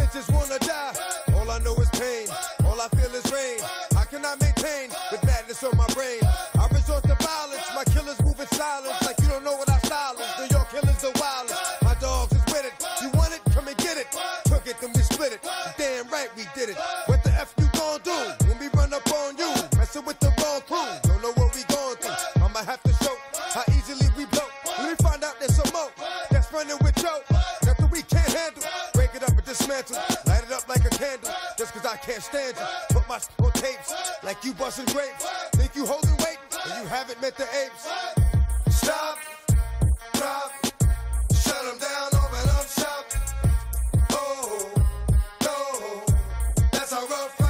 niggas just wanna die. All I know is pain, all I feel is rain. How can I maintain with madness on my brain? I resort to violence, my killers move in silence. Like you don't know what I silence. New York killers are wildest. My dogs is with it. You want it? Come and get it. Took it, then we split it. Damn right we did it. What the F you gon' do when we run up on you? Messing with the wrong crew. Don't know what we going through. I'ma have to show how easily we blow. When we find out there's some more that's running with Joe. Nothing we can't handle. Break it up and dismantle. Light it up like a candle. Just cause I can't stand you. Put my on tapes like you busting grapes. Think you holding weight and you haven't met the apes. Stop, drop, shut them down, open up shop. Oh, no, that's how rough.